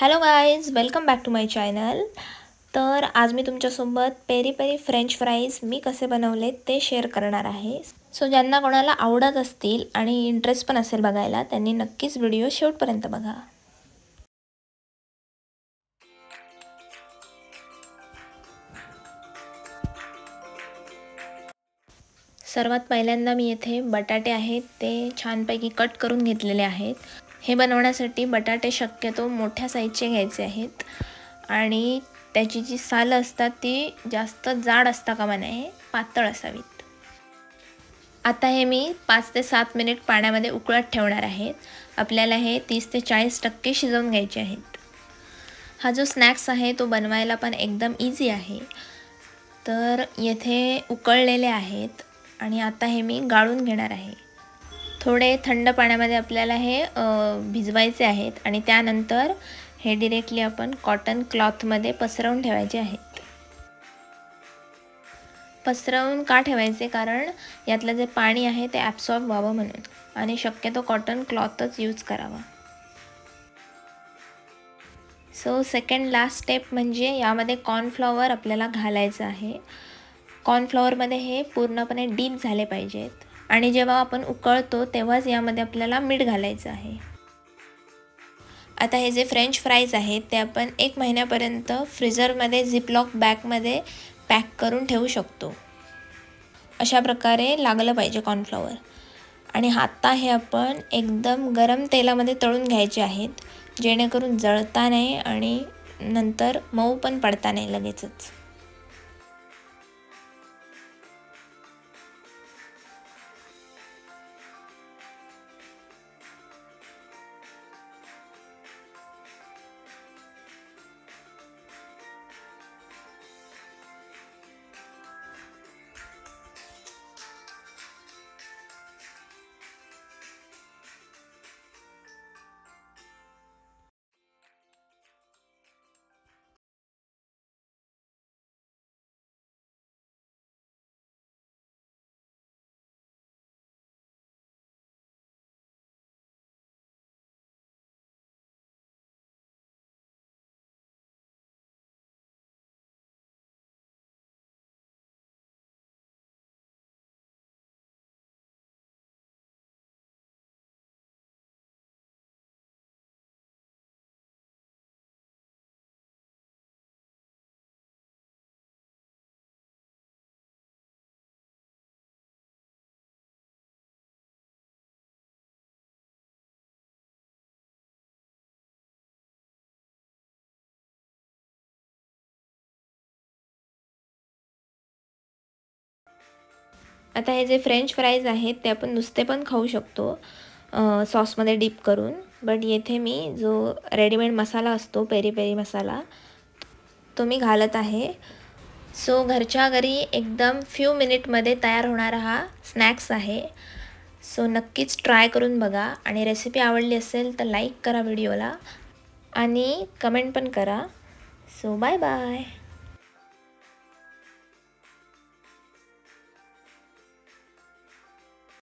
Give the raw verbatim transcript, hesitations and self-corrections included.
Hello guys, welcome back to my channel. तर आज मी तुमच्यासोबत पेरी पेरी फ्रेंच फ्राईज मी कसे बनवले ते शेअर करणार आहे. सो ज्यांना कोणाला आवडत असतील आणि इंटरेस्ट पण असेल बघायला, त्यांनी नक्कीच व्हिडिओ शेवटपर्यंत बघा. सर्वात पहिल्यांदा मी येथे बटाटे आहेत ते छानपैकी कट करून घेतलेले आहेत. हे बनवण्यासाठी बटाटे शक्यतो मोठ्या साईजचे घ्यायचे आहेत आणि त्याची जी सालं असतात ती जास्त जाड असता कामा नये, पातळ असावीत. आता हे मी पाच ते सात मिनिट पाण्यामध्ये उकळत ठेवणार आहे. आपल्याला हे तीस ते चाळीस टक्के शिजवून घ्यायचे आहेत. हा जो स्नॅक्स आहे तो बनवायला पण एकदम इझी आहे. तर येथे उकळलेले आहेत आणि आता हे मी गाळून घेणार आहे. थोडे थंड पाण्यामध्ये आपल्याला हे भिजवायचे आहेत आणि त्यानंतर हे डायरेक्टली आपण कॉटन क्लॉथमध्ये पसरवून ठेवायचे आहेत. पसरवून का ठेवायचे, कारण यातलं जे पाणी आहे ते ॲब्सॉर्ब व्हावं म्हणून, आणि शक्यतो कॉटन क्लॉथच यूज करावा. सो सेकंड लास्ट स्टेप म्हणजे यामध्ये कॉर्नफ्लॉवर आपल्याला घालायचं आहे. कॉर्नफ्लॉवरमध्ये हे पूर्णपणे डीप झाले पाहिजेत आणि जेव्हा आपण उकळतो तेव्हाच यामध्ये आपल्याला मीठ घालायचं आहे. आता हे जे फ्रेंच फ्राईज आहेत ते आपण एक महिन्यापर्यंत फ्रीझरमध्ये झिपलॉक बॅगमध्ये पॅक करून ठेवू शकतो. अशा प्रकारे लागलं पाहिजे कॉर्नफ्लॉवर. आणि आता हे आपण एकदम गरम तेलामध्ये तळून घ्यायचे आहेत, जेणेकरून जळता नाही आणि नंतर मऊ पण पडता नाही लगेचच. आता हे जे फ्रेंच फ्राईज आहेत ते आपण नुसते पण खाऊ शकतो सॉसमध्ये डीप करून. बट येथे मी जो रेडीमेड मसाला असतो, पेरी पेरी मसाला, तो मी घालत आहे. सो घरच्या घरी एकदम फ्यू मिनिटमध्ये तयार होणारा हा स्नॅक्स आहे. सो नक्कीच ट्राय करून बघा आणि रेसिपी आवडली असेल तर लाईक करा व्हिडिओला आणि कमेंट पण करा. So bye bye.